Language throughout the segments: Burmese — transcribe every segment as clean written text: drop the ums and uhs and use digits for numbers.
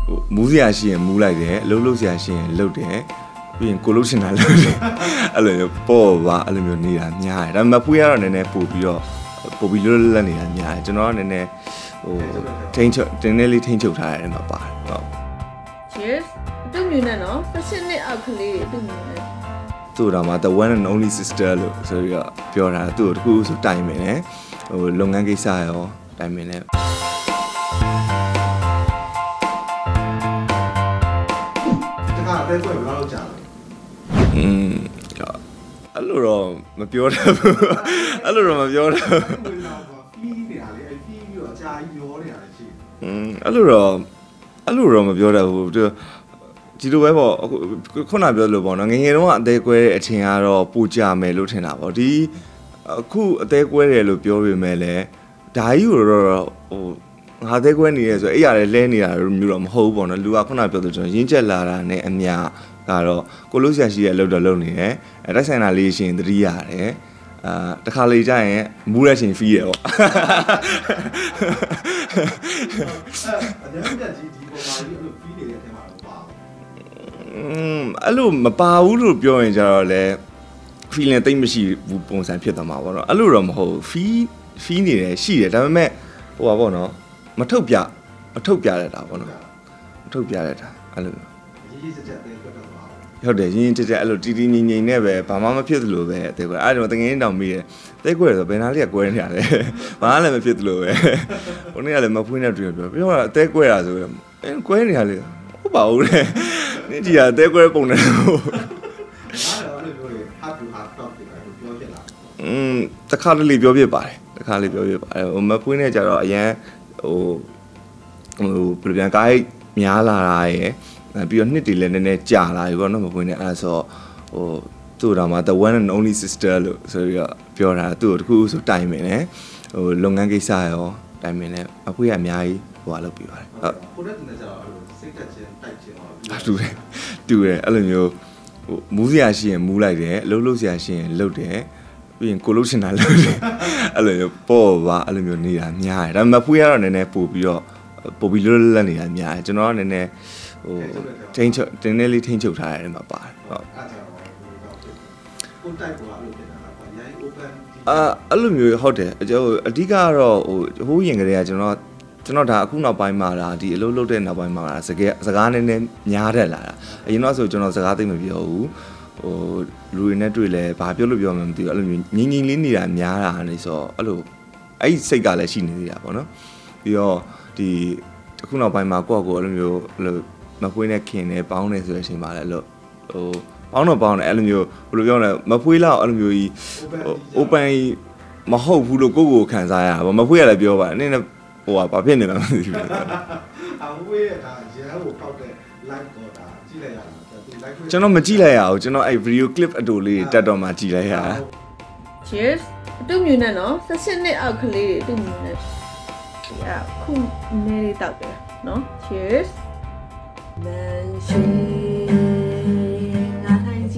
မူးစရာရှိရင်မူးလိုက်တယ်လှုပ်စရာရှိရင်လှုပ်တယ်ပြီးရင်ကိုလှုပ်ရှင်တာလှုပ်တယ်အဲ့လိုမျိုးပေါ့ပါအဲ့လိုမျိုးနေတာများတယ်ဒါပေမဲ့ဖွေးရတော့နည်းနည်းပို့ပြီးလွတ်လပ်နေတာများတယ်ကျွန်တော်ကနည်းနည်းထိန်းချုပ်တင်းနေလေးထိန်းချုပ်ထားရတယ်မှာပါတယ်ဟုတ် Cheers တူမြူနဲ့နော်16နှစ်အောက်ကလေးတူမြူနဲ့သူ့တော်မှာ the one and only sister လို့ဆိုပြီးတော့ပြောတာသူ့ကိုတခုဆိုတိုင်မယ်နဲ့လုပ်ငန်းကိစ္စရောတိုင်မယ်နဲ့အဲ့ကွယ်ဘယ်လောက်ကြာလဲအဲ့လိုတော့မပြောတတ်ဘူးအဲ့လိုတော့မပြောတတ်ဘူးဖီးနေတာလေအဲ့ဖီးပြီးတော့အကြာကြီးရောနေတာလေရှိအဲ့လိုတော့မပြောတတ်ဘူးဒီလိုပဲပေါ့ခုနပြောလို့ပေါ့နော်ငငယ်တုန်းကအသေးကွဲတဲ့အချိန်ကတော့ပူကြမယ်လို့ထင်တာပေါ့ဒီအခုအသေးကွဲတယ်လို့ပြောပေမဲ့လည်းဒါကြီးကိုတော့ငါသေးကွဲနေရဲဆိုအဲ့ရတယ်လဲနေတာမျိုးတော့မဟုတ်ဘူးပေါ့နော်လူကခုနပြောလို့ကျွန်တော်ရင်းချက်လာတာနဲ့အများကတော့ကိုလို့ဆရာရှိရဲ့အလုပ်တော့လုပ်နေတယ်အဲတိုက်ဆိုင်တာလေးရှင်သတိရတယ်တခါလေကြာရင်မူးရရှင်ဖီးရပေါ့အများကြီးဒီပေါ်မှာဒီလိုဖီးနေတဲ့အထက်မှာတော့ပါအဲ့လိုမပါဘူးလို့ပြောရင်ကြတော့လေ feeling တိတ်မရှိဘူးပုံစံဖြစ်သွားမှာပေါ့နော်အဲ့လိုတော့မဟုတ်ဖီးနေတယ်ရှိတယ်ဒါပေမဲ့ဟိုပါပေါ့နော်မထုတ်ပြရတာပေါ့နော်မထုတ်ပြရတာအဲ့လိုရေးစက်တဲ့အတွက်တော့ဟုတ်တယ်ရင်းချက်အဲ့လိုတီတီငိမ့်ငိမ့်နဲ့ပဲဘာမှမဖြစ်သလိုပဲတဲ့ကွယ်အဲ့တော့တငင်းတောင်မိတယ်တဲ့ကွယ်ဆိုဘယ်နာလေးကကွဲနေရလဲဘာမှလည်းမဖြစ်သလိုပဲဟိုနေ့ကလည်းမဖွေးနဲ့တွေ့ပြောတာတဲ့ကွယ်တာဆိုရင်ကွဲနေရလေဟုတ်ပါဘူးလေနေ့ကြီးကတဲ့ကွယ်ပုံနေဟုတ်တခါတလေပြောပြပါတယ်ဟိုမဖွေးနဲ့ကြတော့အရန်ဟိုဘယ်လိုပြန်ကားများလာတာရယ်ပြီးတော့နှစ်တည်လည်းနည်းနည်းကြာလာပြီပေါ့နော်မပွင့်နဲ့အဲ့ဆိုဟိုသူ့တော်မှာ the one and only sister လို့ဆိုပြီးတော့ပြောတာသူ့ကိုတခုဆိုတိုင်မယ်နဲ့ဟိုလုပ်ငန်းကိစ္စရောတိုင်မယ်နဲ့အဖွေးကအများကြီးဟိုလုပ်ပြီးပါတယ်ဟုတ်ကိုနဲ့တူနေကြတော့အဲ့လိုစိတ်တက်ခြင်းတိုက်ခြင်းတော့တူတယ်အဲ့လိုမျိုးဟိုမူးစရာရှိရင်မူးလိုက်တယ်လှုပ်စရာရှိရင်လှုပ်တယ်ပြီးရင်ကိုလှုပ်ရှင်တာလှုပ်တယ်အဲ့လိုမျိုးပေါ့ပါအဲ့လိုမျိုးနေတာများတယ်ဒါပေမဲ့ဖွေးကတော့နည်းနည်းပို့ပြီးလွတ်လပ်နေတာများတယ်ကျွန်တော်ကနည်းနည်းဟိုတင်းနေလေးထိန်းချုပ်ထားရတယ်မှာပါတယ်ဟုတ်ကိုတိုက်ပေါ်လို့ဖြစ်တာလား။ရိုင်း open အဲ့လိုမျိုးဟုတ်တယ်အဓိကကတော့ဟိုရင်ကလေးကကျွန်တော်ဒါအခုနောက်ပိုင်းမှာဒါဒီအလုပ်လုပ်တဲ့နောက်ပိုင်းမှာဒါစကားနည်းနည်းများတက်လာတာအရင်တော့ဆိုကျွန်တော်စကားသိမပြောဘူးဟိုလူတွေနဲ့တွေ့လဲဘာပြောလို့ပြောမှမသိဘူးအဲ့လိုမျိုးငင်းလေးနေတာများတာနေဆိုအဲ့လိုအဲ့စိတ်ကလည်းရှိနေသေးတာပေါ့နော်ပြီးတော့ဒီအခုနောက်ပိုင်းမှာကိုယ့်အဲ့လိုမျိုးမဖွေးနဲ့ခင်နဲ့ပေါင်းနေဆိုတဲ့အချိန်မှာလည်းလို့ဟိုပေါင်းတယ်အဲ့လိုမျိုးဘယ်လိုပြောလဲမဖွေးလောက်အဲ့လိုမျိုးကြီး open မဟုတ်ဘူးလို့ကိုခံစားရတာပေါ့မဖွေးရလည်းပြောပါတယ်နင်းဟိုဘာဖြစ်နေလဲမသိဘူးအဝေးကဒါရဲကိုပောက်တဲ့ live တော့ဒါကြည့်လိုက်ရတာကျွန်တော်မကြည့်လိုက်ရဘူးကျွန်တော်အဲ့ video clip အတူလေးတက်တော့မှကြည့်လိုက်ရတာ Cheers တူမြူနဲ့နော်16နှစ်အောက်ကလေးတူမြူနဲ့ခုနေလေးတောက်တယ်နော် Cheers 难寻那太近，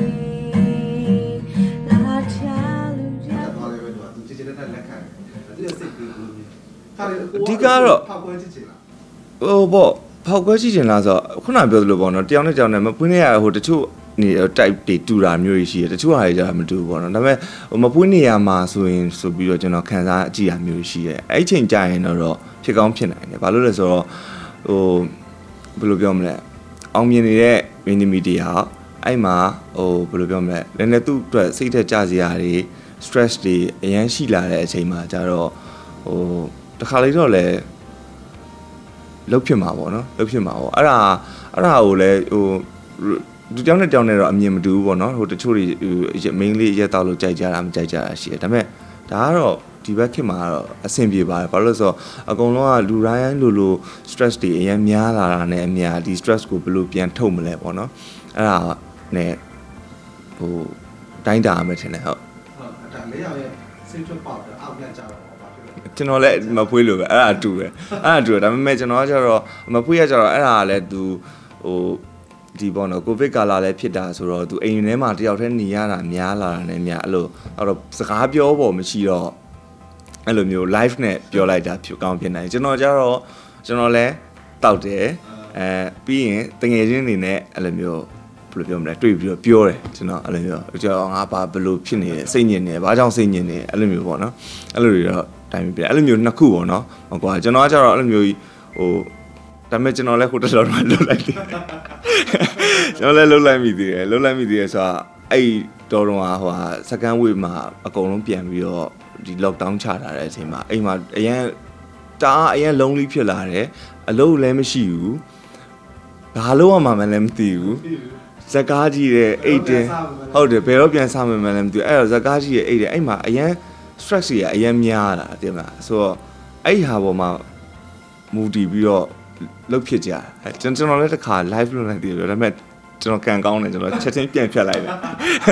那条路上。သူကြည့်တဲ့လက်ခံတယ်သူစိတ်ပြီးဘူးအဓိကတော့ဖောက်ခွဲကြည့်ချင်လားဟိုပေါ့ဖောက်ခွဲကြည့်ချင်လားဆိုခုနပြောသလိုပေါ့နော်တယောက်နဲ့တယောက်နဲ့မပွင့်နေရဟိုတချို့နေ type တွေတူတာမျိုးရှိတယ်တချို့ဟာတွေကျတော့မတူဘူးပေါ့နော်ဒါပေမဲ့ဟိုမပွင့်နေရမှာဆိုပြီးတော့ကျွန်တော်ခံစားကြည့်ရမျိုးရှိတယ်အဲ့ချိန်ကြာရင်တော့ဖြစ်ကောင်းဖြစ်နိုင်တယ်ဘာလို့လဲဆိုတော့ဟိုဘယ်လိုပြောမလဲအောင်မြင်နေတဲ့မင်းသမီးတရားအဲ့မှာဟိုဘယ်လိုပြောမလဲလည်းလည်းသူ့အတွက်စိတ်ထက်ကြစရာတွေ stress တွေအရန်ရှိလာတဲ့အချိန်မှာကျတော့ဟိုတခါလေးတော့လည်းလှုပ်ဖြစ်မှာပေါ့နော်လှုပ်ဖြစ်မှာပေါ့အဲ့ဒါကိုလည်းဟိုဒီတောင်းနဲ့တောင်းနဲ့တော့အမြင်မတူဘူးပေါ့နော်ဟိုတချို့တွေ main လေးရက်တော့လို့ကြိုက်ကြတာမကြိုက်ကြတာရှိတယ်ဒါပေမဲ့ဒါကတော့ဒီဘက်ခေတ်မှာတော့အဆင်ပြေပါတယ်ဘာလို့လဲဆိုတော့အကုန်လုံးကလူတိုင်းလို stress တွေအရင်များလာတာနဲ့အများဒီ stress ကိုဘယ်လိုပြန်ထုတ်မလဲပေါ့နော်အဲ့ဒါနဲ့ဟိုတိုင်းတာမယ်ထင်တယ်ဟုတ်ဒါလေးရရဲ့စိတ်ထွက်ပေါက်တယ်အောက်လက်ကြတော့ဘာဖြစ်လဲကျွန်တော်လည်းမဖွေးလို့ပဲအဲ့ဒါတူတယ်ဒါပေမဲ့ကျွန်တော်ကကျတော့မဖွေးရကျတော့အဲ့ဒါလည်းသူဟိုဒီပေါ့နော်ကိုဗစ်ကာလာလည်းဖြစ်တာဆိုတော့သူအိမ်ထဲမှာတယောက်တည်းနေရတာများလာတာနဲ့များအဲ့လိုအဲ့တော့စကားပြောဖို့မရှိတော့အဲ့လိုမျိုး live နဲ့ပြောလိုက်တာဖြစ်ကောင်းဖြစ်နိုင်ကျွန်တော်ကျတော့ကျွန်တော်လည်းတောက်တယ်ပြီးရင်တငယ်ချင်းတွေနဲ့အဲ့လိုမျိုးဘယ်လိုပြောမလဲတွေ့ပြီးတော့ပြောတယ်ကျွန်တော်အဲ့လိုမျိုးကျွန်တော်ငါဘာဘယ်လိုဖြစ်နေလဲစိတ်ညစ်နေဘာကြောင့်စိတ်ညစ်နေအဲ့လိုမျိုးပေါ့နော်အဲ့လိုတွေတော့တိုင်ပြအဲ့လိုမျိုးနှစ်ခုပေါ့နော်ဟိုကွာကျွန်တော်ကကျတော့အဲ့လိုမျိုးဟိုဒါပေမဲ့ကျွန်တော်လည်းဟိုတစ်လောတော့လှုပ်လိုက်တယ်ကျွန်တော်လည်းလှုပ်လိုက်မိသေးတယ်ဆိုတာအဲ့တော်တော်ဟိုsecond wave မှာအကုန်လုံးပြန်ပြီးတော့ဒီ lockdown ချထားတဲ့အချိန်မှာအိမ်မှာအရန်lonely ဖြစ်လာတယ်အလုပ်လည်းမရှိဘူးဘာလို့မှမလည်းမသိဘူးဇကားကြီးရဲ့အိတ်တယ်ဟုတ်တယ်ဘယ်တော့ပြန်စမယ်မလည်းမသိဘူးအဲ့တော့ဇကားကြီးရဲ့အိတ်တယ်အဲ့မှာအရန် stress ကြီးကအရန်များတာတင်မလားဆိုတော့အဲ့ဟာပေါ်မှာမူတည်ပြီးတော့လုတ်ဖြစ်ကြတယ်ကျွန်တော်လည်းတစ်ခါ live လုပ်လိုက်သေးတယ်ဒါပေမဲ့ကျွန်တော်ကန်ကောင်းတယ်ကျွန်တော်ချက်ချင်းပြန်ဖြတ်လိုက်တယ်ဟုတ်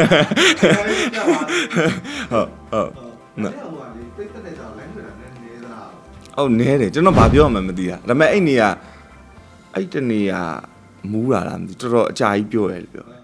နော်ပိတ်တဲ့ကြောင် line ဆိုတာနည်းနည်းသလားဟုတ်နည်းတယ်ကျွန်တော်ဘာပြောမှမသိတာဒါပေမဲ့အဲ့တနေကမူးတာလားမသိတော်တော်အကြာကြီးပြောရတယ်ပြော